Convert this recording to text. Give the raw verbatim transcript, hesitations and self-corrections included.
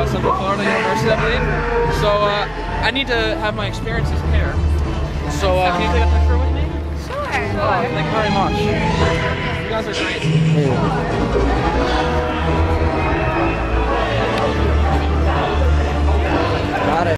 uh, Central Florida University, I believe. So uh, I need to have my experiences here. So uh, can you take a picture with me? Sure. Oh, thank you very much. You guys are great.